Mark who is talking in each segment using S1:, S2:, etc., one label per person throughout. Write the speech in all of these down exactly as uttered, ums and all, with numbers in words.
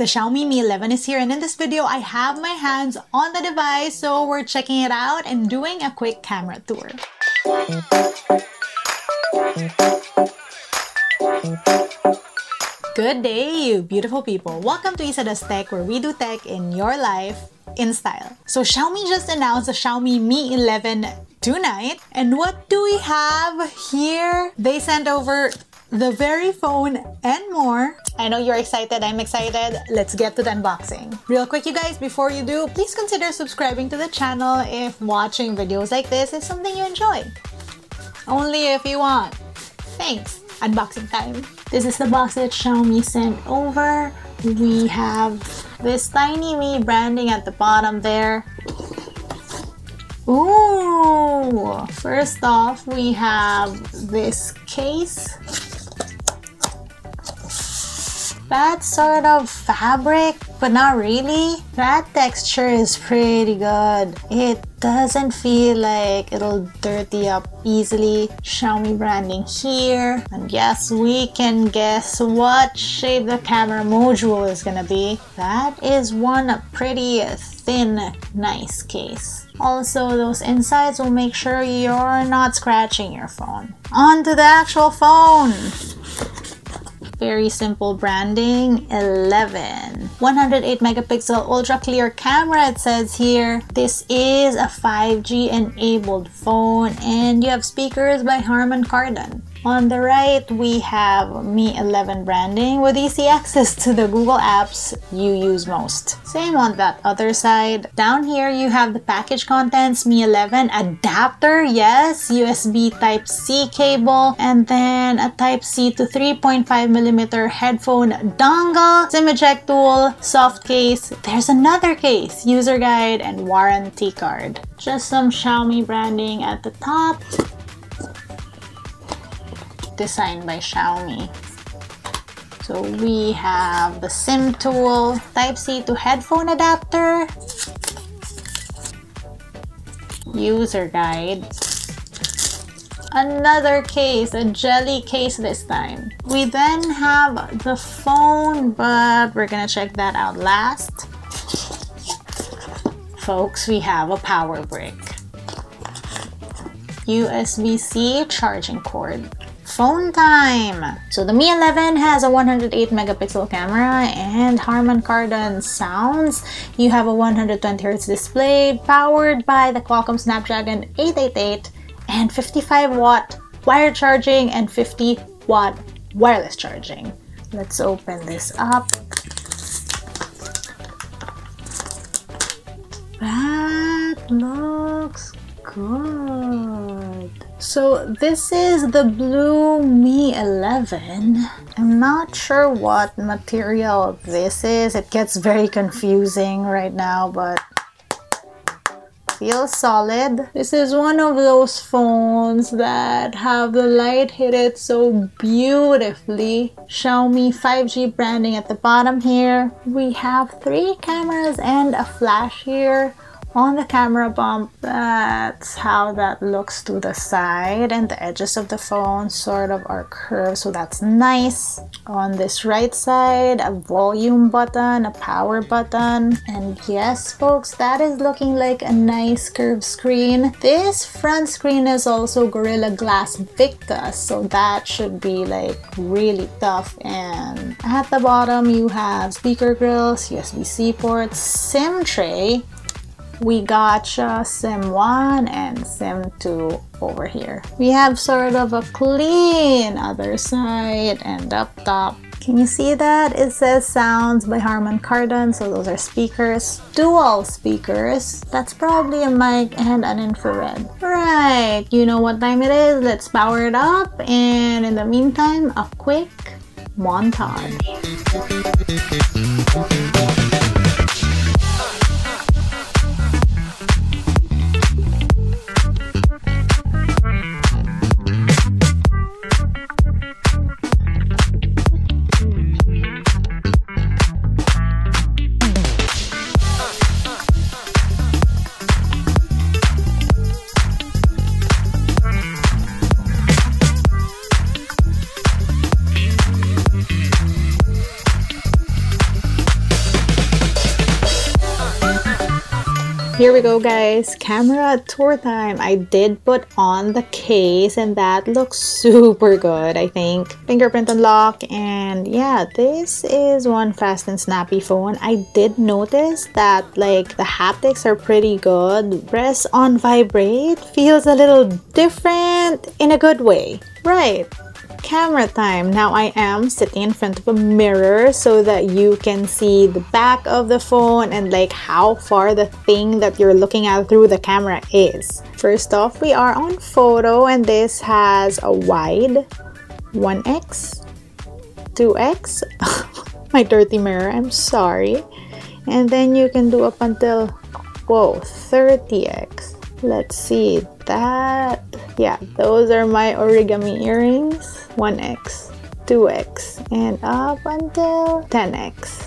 S1: The Xiaomi Mi eleven is here, and in this video I have my hands on the device, so we're checking it out and doing a quick camera tour. Good day, you beautiful people. Welcome to Isa Does Tech, where we do tech in your life in style. So Xiaomi just announced the Xiaomi Mi eleven tonight, and what do we have here? They sent over the very phone and more. I know you're excited, I'm excited. Let's get to the unboxing. Real quick, you guys, before you do, please consider subscribing to the channel if watching videos like this is something you enjoy. Only if you want. Thanks. Unboxing time. This is the box that Xiaomi sent over. We have this tiny Mi branding at the bottom there. Ooh! First off, we have this case. That sort of fabric, but not really. That texture is pretty good. It doesn't feel like it'll dirty up easily. Xiaomi branding here. And yes, we can guess what shape the camera module is gonna be. That is one pretty thin, nice case. Also, those insides will make sure you're not scratching your phone. On to the actual phone. Very simple branding. eleven. one hundred eight megapixel ultra clear camera, it says here. This is a five G enabled phone, and you have speakers by Harman Kardon. On the right, we have Mi eleven branding with easy access to the Google apps you use most. Same on that other side. Down here, you have the package contents, Mi eleven adapter, yes, U S B Type C cable, and then a Type C to three point five millimeter headphone dongle, SIM eject tool, soft case. There's another case, user guide, and warranty card. Just some Xiaomi branding at the top. Designed by Xiaomi. So we have the SIM tool, Type C to headphone adapter, user guide, another case, a jelly case this time. We then have the phone, but we're gonna check that out last. Folks, we have a power brick, U S B C charging cord. Phone time! So the Mi eleven has a one hundred eight megapixel camera and Harman Kardon sounds. You have a one hundred twenty hertz display powered by the Qualcomm Snapdragon eight eighty-eight and fifty-five watt wire charging and fifty watt wireless charging. Let's open this up. That looks good. So this is the blue Mi eleven. I'm not sure what material this is. It gets very confusing right now, but feels solid. This is one of those phones that have the light hit it so beautifully. Xiaomi five G branding at the bottom here. We have three cameras and a flash here. On the camera bump, that's how that looks to the side, and the edges of the phone sort of are curved, so that's nice. On this right side, a volume button, a power button, and yes folks, that is looking like a nice curved screen. This front screen is also Gorilla Glass Victus, so that should be like really tough. And at the bottom you have speaker grills, U S B C ports, SIM tray. We got uh, SIM one and SIM two over here. We have sort of a clean other side and up top. Can you see that? It says sounds by Harman Kardon, so those are speakers. Dual speakers. That's probably a mic and an infrared. Right, you know what time it is. Let's power it up, and in the meantime, a quick montage. here we go, guys. Camera tour time. I did put on the case and that looks super good, I think. Fingerprint unlock, and yeah, this is one fast and snappy phone. I did notice that like the haptics are pretty good. Press on vibrate feels a little different in a good way. Right. Camera time. Now I am sitting in front of a mirror so that you can see the back of the phone and like how far the thing that you're looking at through the camera is. First off, we are on photo, and this has a wide one X, two X, my dirty mirror, I'm sorry. And then you can do up until, whoa, thirty X. Let's see that. Yeah, those are my origami earrings. one X, two X, and up until ten X.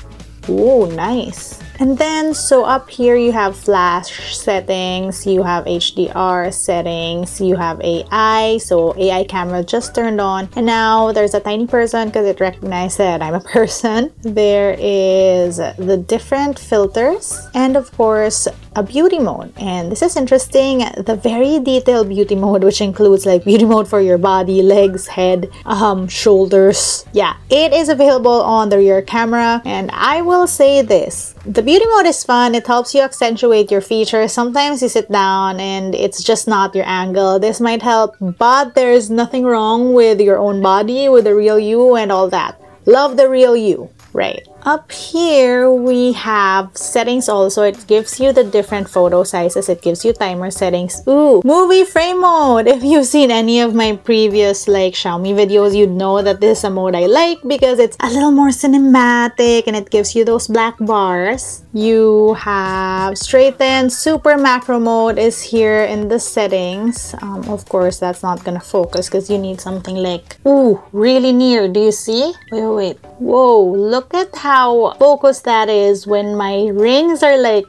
S1: Ooh, nice. And then, so up here you have flash settings, you have H D R settings, you have A I, so A I camera just turned on. And now there's a tiny person because it recognized that I'm a person. There is the different filters, and of course, a beauty mode. And this is interesting, the very detailed beauty mode, which includes like beauty mode for your body, legs, head, um, shoulders. Yeah, it is available on the rear camera. And I will say this, the beauty mode is fun. It helps you accentuate your features. Sometimes you sit down and it's just not your angle. This might help, but there's nothing wrong with your own body, with the real you and all that. Love the real you, right? Up here we have settings also. It gives you the different photo sizes. It gives you timer settings. Ooh, movie frame mode. If you've seen any of my previous like Xiaomi videos, you'd know that this is a mode I like because it's a little more cinematic and it gives you those black bars. You have straighten. Super macro mode is here in the settings. Um, of course, that's not gonna focus because you need something like, ooh, really near. Do you see? Wait, wait, wait. Whoa, look at how how focused that is when my rings are like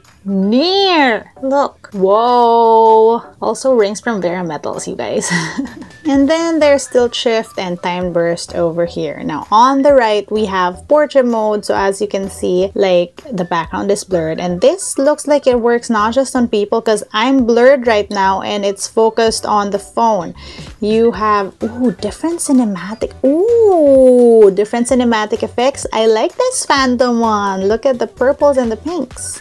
S1: near. Look. Whoa. Also rings from Vera Metals, you guys. And then there's tilt shift and time burst over here. Now on the right we have portrait mode. So as you can see, like the background is blurred, and this looks like it works not just on people because I'm blurred right now and it's focused on the phone. You have, ooh, different cinematic, ooh, different cinematic effects. I like this Phantom one. Look at the purples and the pinks.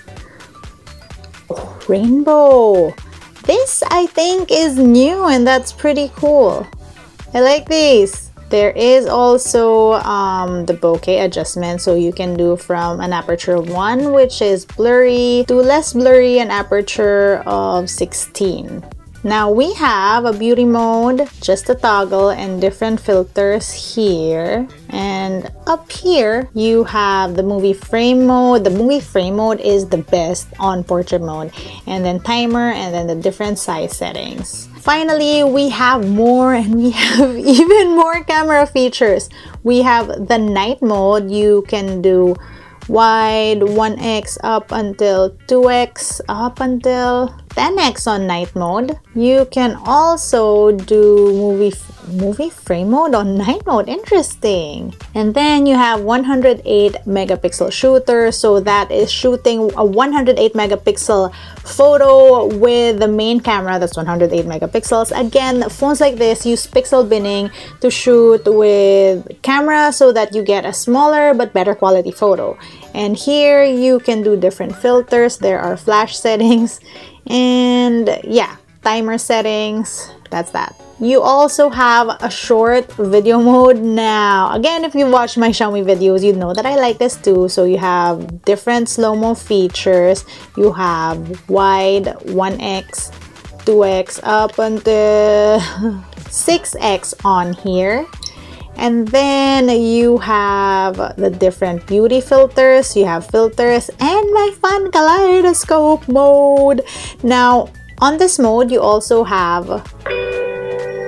S1: Oh, rainbow. This I think is new and that's pretty cool. I like these. There is also um, the bokeh adjustment, so you can do from an aperture of one, which is blurry, to less blurry, an aperture of sixteen. Now we have a beauty mode, just a toggle, and different filters here. And up here, you have the movie frame mode. The movie frame mode is the best on portrait mode. And then timer, and then the different size settings. Finally, we have more, and we have even more camera features. We have the night mode. You can do wide, one X up until two X, up until ten X on night mode. You can also do movie movie frame mode on night mode. Interesting. And then you have one hundred eight megapixel shooter, so that is shooting a one hundred eight megapixel photo with the main camera that's one hundred eight megapixels. Again, phones like this use pixel binning to shoot with camera so that you get a smaller but better quality photo. And here you can do different filters. There are flash settings, and yeah, timer settings. That's that. You also have a short video mode. Now again, if you watch my Xiaomi videos, you know that I like this too. So you have different slow-mo features. You have wide, one X, two X, up until six X on here. And then you have the different beauty filters. You have filters and my fun kaleidoscope mode. Now on this mode, you also have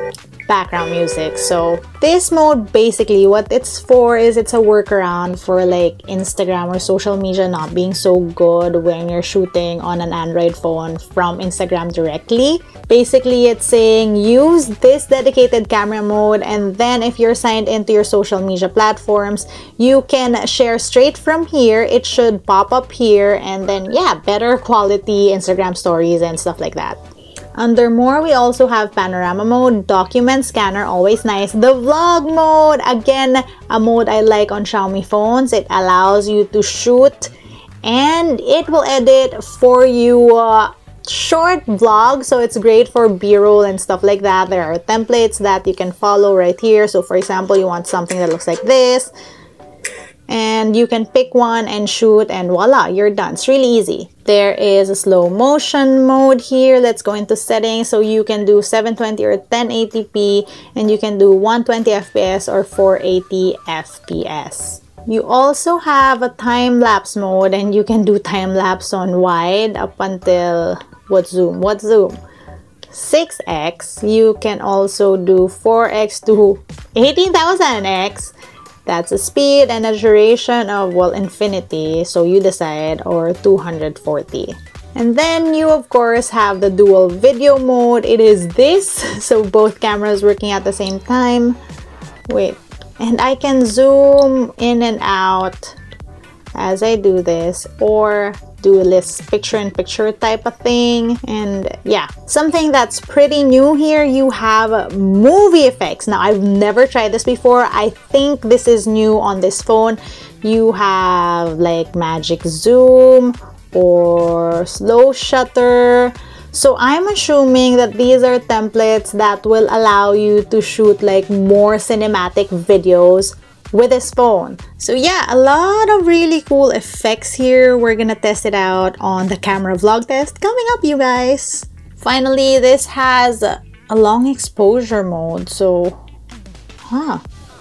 S1: background music. So this mode, basically what it's for is it's a workaround for like Instagram or social media not being so good when you're shooting on an Android phone from Instagram directly. Basically, it's saying use this dedicated camera mode, and then if you're signed into your social media platforms, you can share straight from here. It should pop up here, and then yeah, better quality Instagram stories and stuff like that. Under more, we also have panorama mode, document scanner, always nice. The vlog mode, again, a mode I like on Xiaomi phones. It allows you to shoot and it will edit for you uh, short vlogs, so it's great for b-roll and stuff like that. There are templates that you can follow right here. So for example, you want something that looks like this, and you can pick one and shoot, and voila, you're done. It's really easy. There is a slow motion mode here. Let's go into settings. So you can do seven twenty or ten eighty p, and you can do one twenty F P S or four eighty F P S. You also have a time-lapse mode, and you can do time-lapse on wide up until what zoom? What zoom? six X. You can also do four X to eighteen thousand X. That's a speed and a duration of, well, infinity, so you decide, or two hundred forty. And then you of course have the dual video mode. It is this, so both cameras working at the same time. Wait, and I can zoom in and out as I do this, or do this picture-in-picture type of thing. And yeah, something that's pretty new here, you have movie effects. Now, I've never tried this before. I think this is new on this phone. You have like magic zoom or slow shutter. So I'm assuming that these are templates that will allow you to shoot like more cinematic videos with this phone. So yeah, a lot of really cool effects here. We're gonna test it out on the camera vlog test coming up, you guys. Finally, this has a long exposure mode. So, huh,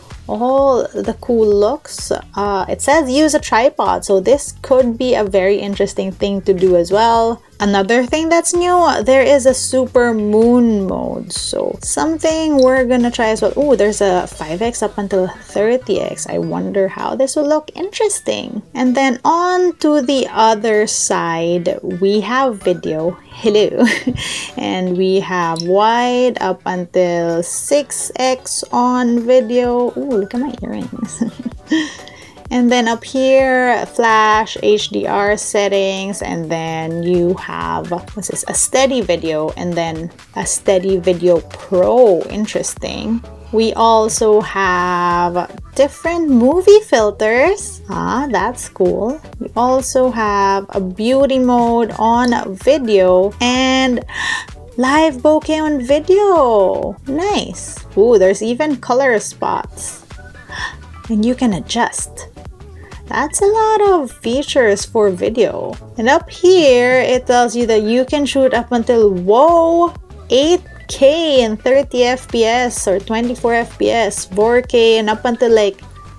S1: all the cool looks. Uh, it says use a tripod, so this could be a very interesting thing to do as well. Another thing that's new, there is a super moon mode, so something we're gonna try as well. Oh, there's a five X up until thirty X. I wonder how this will look. Interesting. And then on to the other side, we have video. Hello. And we have wide up until six X on video. Oh, look at my earrings. And then up here, flash, H D R settings, and then you have, what's this, a steady video, and then a steady video pro. Interesting. We also have different movie filters. Ah, that's cool. We also have a beauty mode on video and live bokeh on video. Nice. Ooh, there's even color spots. And you can adjust. That's a lot of features for video. And up here, it tells you that you can shoot up until, whoa, eight K and thirty F P S or twenty-four F P S, four K and up until like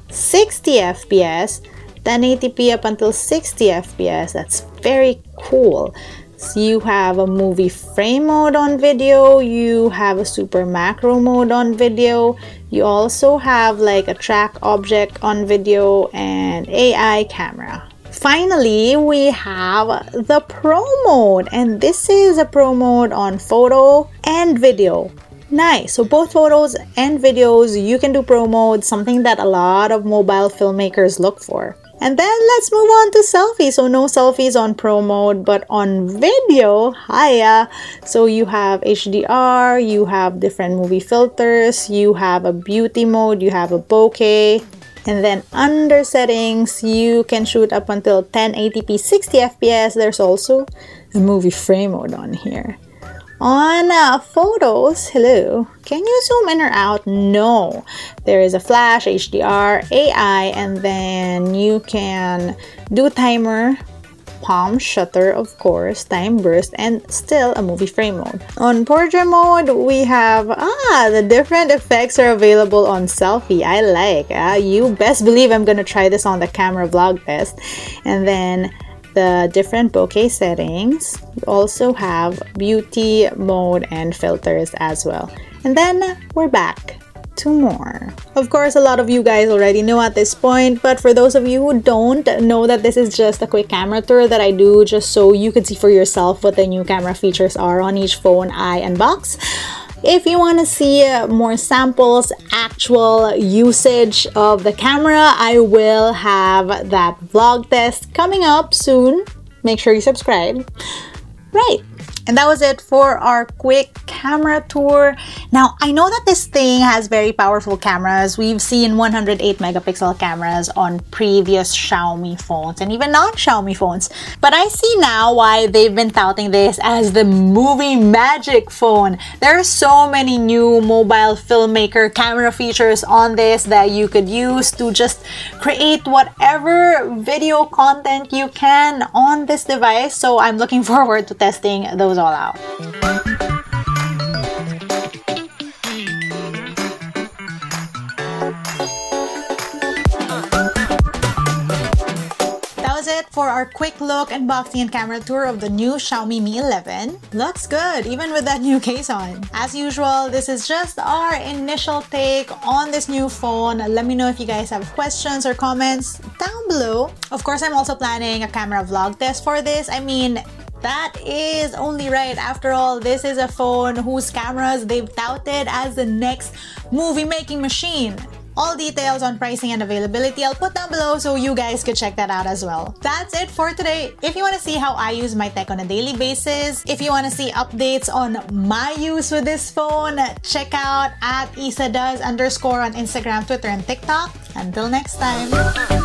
S1: sixty F P S, ten eighty p up until sixty F P S. That's very cool. So you have a movie frame mode on video, you have a super macro mode on video, you also have like a track object on video and A I camera. Finally, we have the pro mode, and this is a pro mode on photo and video. Nice. So both photos and videos, you can do pro mode, something that a lot of mobile filmmakers look for. And then let's move on to selfies. So no selfies on pro mode, but on video, hiya. So you have H D R, you have different movie filters, you have a beauty mode, you have a bokeh. And then under settings, you can shoot up until ten eighty p, sixty F P S. There's also a movie frame mode on here. On uh, photos, hello, can you zoom in or out? No. There is a flash, H D R, A I, and then you can do timer, palm shutter, of course, time burst, and still a movie frame mode. On portrait mode, we have, ah, the different effects are available on selfie. I like, ah, you best believe I'm gonna try this on the camera vlog test. And then the different bokeh settings. We also have beauty mode and filters as well. And then we're back to more. Of course, a lot of you guys already know at this point, but for those of you who don't know, that this is just a quick camera tour that I do just so you can see for yourself what the new camera features are on each phone I unbox. If you want to see more samples, actual usage of the camera, I will have that vlog test coming up soon. Make sure you subscribe. Right. And that was it for our quick camera tour. Now, I know that this thing has very powerful cameras. We've seen one hundred eight megapixel cameras on previous Xiaomi phones and even non-Xiaomi phones. But I see now why they've been touting this as the movie magic phone. There are so many new mobile filmmaker camera features on this that you could use to just create whatever video content you can on this device. So I'm looking forward to testing those all out. That was it for our quick look, unboxing, and camera tour of the new Xiaomi Mi eleven. Looks good, even with that new case on. As usual, this is just our initial take on this new phone. Let me know if you guys have questions or comments down below. Of course, I'm also planning a camera vlog test for this. I mean, that is only right. After all, this is a phone whose cameras they've touted as the next movie-making machine. All details on pricing and availability I'll put down below so you guys could check that out as well. That's it for today. If you want to see how I use my tech on a daily basis, if you want to see updates on my use with this phone, check out at isadoes underscore on Instagram, Twitter, and TikTok. Until next time.